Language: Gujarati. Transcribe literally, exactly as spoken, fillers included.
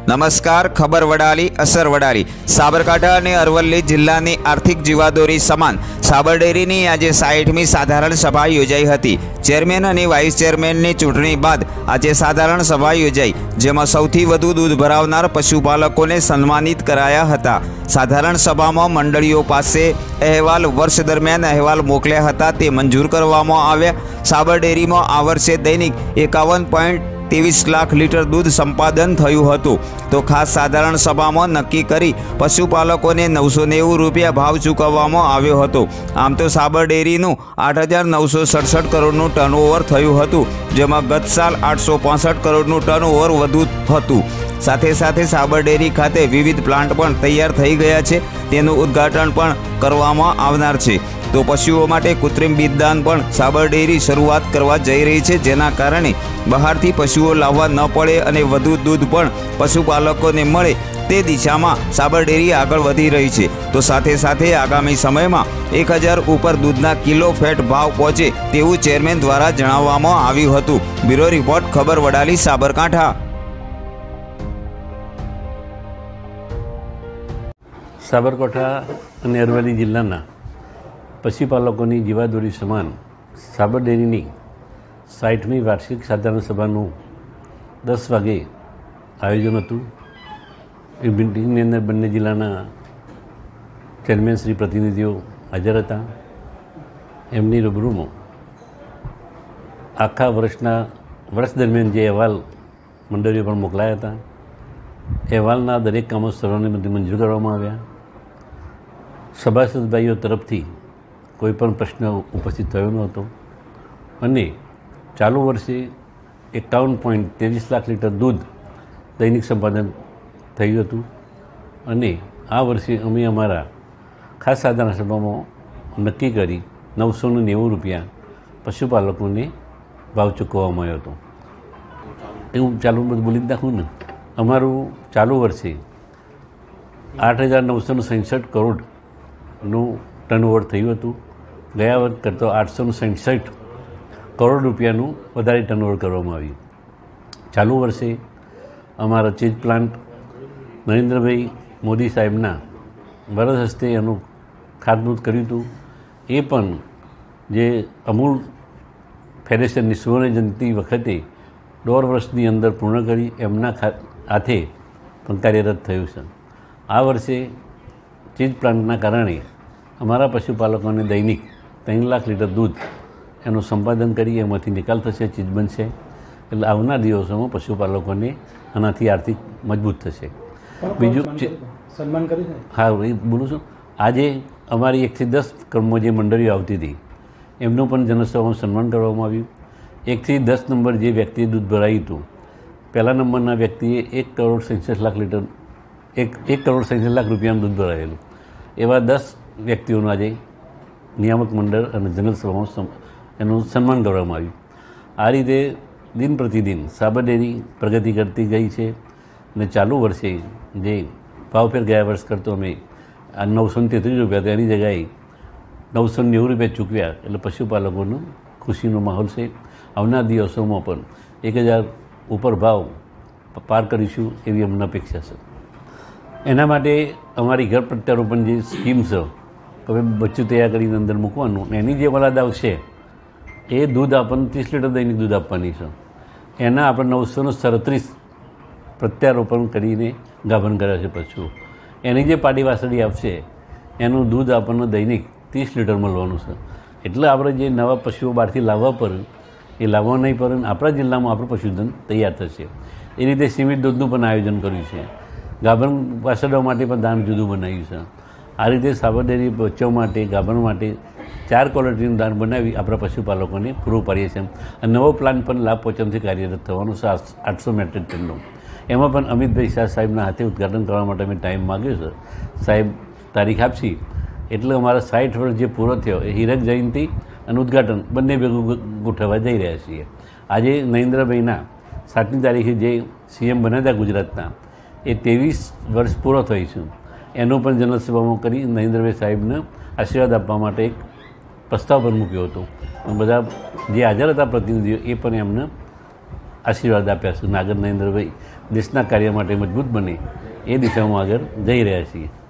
નમસ્કાર. ખબર વડાલી, અસર વડાલી. સાબરકાંઠા અને અરવલ્લી જિલ્લાની આર્થિક જીવાદોરી સમાન સાબર ડેરીની આજે સાઠમી સાધારણ સભા યોજાઈ હતી. ચેરમેન અને વાઇસ ચેરમેનની ચૂંટણી બાદ આજે સાધારણ સભા યોજાઈ, જેમાં સૌથી વધુ દૂધ ભરાવનાર પશુપાલકોને સન્માનિત કરાયા હતા. સાધારણ સભામાં મંડળીઓ પાસે અહેવાલ વર્ષ દરમિયાન અહેવાલ મોકલ્યા હતા, તે મંજૂર કરવામાં આવ્યા. સાબર ડેરીમાં આ વર્ષે દૈનિક એકાવન પોઈન્ટ ત્રેવીસ લાખ લીટર દૂધ સંપાદન થયું હતું. તો ખાસ સાધારણ સભામાં નક્કી કરી પશુપાલકોને નવસો નેવું રૂપિયા ભાવ ચૂકવવામાં આવ્યો હતો. આમ તો સાબર ડેરીનું આઠ હજાર નવસો સડસઠ કરોડનું ટર્નઓવર થયું હતું, જેમાં ગત સાલ આઠસો પાસઠ કરોડનું ટર્નઓવર વધુ હતું. સાથે સાથે સાબર ડેરી ખાતે વિવિધ પ્લાન્ટ પણ તૈયાર થઈ ગયા છે, તેનું ઉદ્ઘાટન પણ કરવામાં આવનાર છે. તો પશુઓ માટે કૃત્રિમ બીજદાન પણ સાબર ડેરી શરૂઆત કરવા જઈ રહી છે, જેના કારણે બહારથી પશુઓ લાવવા ન પડે અને વધુ દૂધ પણ પશુપાલકોને મળે તે દિશામાં સાબર ડેરી આગળ વધી રહી છે. તો સાથે સાથે આગામી સમયમાં એક હજાર ઉપર દૂધના કિલો ફેટ ભાવ પહોંચે તેવું ચેરમેન દ્વારા જણાવવામાં આવ્યું હતું. બ્યુરો રિપોર્ટ, ખબર વડાલી, સાબરકાંઠા. સાબરકાંઠા અને અરવલ્લી જિલ્લાના પશુપાલકોની જીવાદોરી સમાન સાબર ડેરીની સાઠમી વાર્ષિક સાધારણ સભાનું દસ વાગે આયોજન હતું. એ મિટિંગની અંદર બંને જિલ્લાના ચેરમેન શ્રી પ્રતિનિધિઓ હાજર હતા. એમની રૂબરૂમાં આખા વર્ષના વર્ષ દરમિયાન જે અહેવાલ મંડળીઓ પણ મોકલાયા હતા, અહેવાલના દરેક કામો સર્વને મંજૂર કરવામાં આવ્યા. સભાસદભાઈઓ તરફથી કોઈ પણ પ્રશ્ન ઉપસ્થિત થયો નહોતો અને ચાલુ વર્ષે એકાવન પોઈન્ટ ત્રેવીસ લાખ લીટર દૂધ દૈનિક સંપાદન થયું હતું. અને આ વર્ષે અમે અમારા ખાસ સાધારણ સભામાં નક્કી કરી નવસો ને નેવું રૂપિયા પશુપાલકોને ભાવ ચૂકવવામાં આવ્યો હતો. એવું ચાલુ બધું બોલી જ નાખું ને. અમારું ચાલુ વર્ષે આઠ હજાર નવસો ને સડસઠ કરોડનું ટર્નઓવર થયું હતું. ગયા વર્ષ કરતાં આઠસો ને સડસઠ કરોડ રૂપિયાનું વધારે ટર્નઓવર કરવામાં આવ્યું. ચાલુ વર્ષે અમારા ચીજ પ્લાન્ટ નરેન્દ્રભાઈ મોદી સાહેબના વરદ હસ્તે એનું ખાતમુહૂર્ત કર્યું હતું. એ પણ જે અમૂલ ફેડરેશનની સુવર્ણ જયંતિ વખતે દોઢ વર્ષની અંદર પૂર્ણ કરી એમના હાથે પણ કાર્યરત થયું છે. આ વર્ષે ચીજ પ્લાન્ટના કારણે અમારા પશુપાલકોને દૈનિક ત્રણ લાખ લીટર દૂધ એનું સંપાદન કરી એમાંથી નિકાલ થશે, ચીજ બનશે. એટલે આવનાર દિવસોમાં પશુપાલકોને આનાથી આર્થિક મજબૂત થશે. બીજું સન્માન કરી હા એ બોલું છું. આજે અમારી એકથી દસ ક્રમમાં જે મંડળીઓ આવતી હતી એમનું પણ જનસભામાં સન્માન કરવામાં આવ્યું. એકથી દસ નંબર જે વ્યક્તિએ દૂધ ભરાયું હતું, પહેલા નંબરના વ્યક્તિએ એક કરોડ સડસઠ લાખ લીટર એક એક કરોડ સડસઠ લાખ રૂપિયાનું દૂધ ભરાયેલું. એવા દસ વ્યક્તિઓનું આજે નિયામક મંડળ અને જનરલ સભામાં એનું સન્માન કરવામાં આવ્યું. આ રીતે દિન પ્રતિદિન સાબર ડેરી પ્રગતિ કરતી ગઈ છે અને ચાલુ વર્ષે જે ભાવફેર ગયા વર્ષ કરતો અમે આ નવસો ને તેત્રીસ રૂપિયા તો એની જગ્યાએ નવસો નેવું રૂપિયા ચૂકવ્યા. એટલે પશુપાલકોનો ખુશીનો માહોલ છે. આવનાર દિવસોમાં પણ એક હજાર ઉપર ભાવ પાર કરીશું એવી અમને અપેક્ષા છે. એના માટે અમારી ઘર પ્રત્યારોપણ જે સ્કીમ છે, હવે બચ્ચું તૈયાર કરીને અંદર મૂકવાનું, એની જે વલાદ આવશે એ દૂધ આપણને ત્રીસ લીટર દૈનિક દૂધ આપવાની છે. એના આપણે નવસો ને સડત્રીસ પ્રત્યારોપણ કરીને ગાભણ કર્યા છે પશુઓ. એની જે પાડી વાસળી આવશે એનું દૂધ આપણને દૈનિક ત્રીસ લીટર મળવાનું છે. એટલે આપણે જે નવા પશુઓ બહારથી લાવવા પર એ લાવવા નહીં પર આપણા જિલ્લામાં આપણું પશુધન તૈયાર થશે. એ રીતે સીમિત દૂધનું પણ આયોજન કર્યું છે. ગાભણ વાસળવા માટે પણ દાન જુદું બનાવ્યું છે. આ રીતે સાબર ડેરી બચ્ચાઓ માટે, ગાભણ માટે ચાર ક્વોલિટીનું દાન બનાવી આપણા પશુપાલકોને પૂરું પાડીએ છીએ. અને નવો પ્લાન પણ લાભ પોચમથી કાર્યરત થવાનું છે આઠસો મેટ્રિક ટનનો. એમાં પણ અમિતભાઈ શાહ સાહેબના હાથે ઉદ્ઘાટન કરવા માટે અમે ટાઈમ માગ્યો છે. સાહેબ તારીખ આપશી એટલે અમારા સાઠ વર્ષ જે પૂરો થયો એ હીરક જયંતિ અને ઉદ્ઘાટન બંને ભેગું ગોઠવવા જઈ રહ્યા છીએ. આજે નરેન્દ્રભાઈના સાતમી તારીખે જે સીએમ બન્યા હતા ગુજરાતના, એ ત્રેવીસ વર્ષ પૂરો થઈ છે. એનું પણ જનરલ સભામાં કરી નરેન્દ્રભાઈ સાહેબને આશીર્વાદ આપવા માટે એક પ્રસ્તાવ પણ મૂક્યો હતો. બધા જે હાજર હતા પ્રતિનિધિઓ એ પણ એમને આશીર્વાદ આપ્યા છે. નાગર નરેન્દ્રભાઈ દેશના કાર્ય માટે મજબૂત બને એ દિશામાં આગળ જઈ રહ્યા છીએ.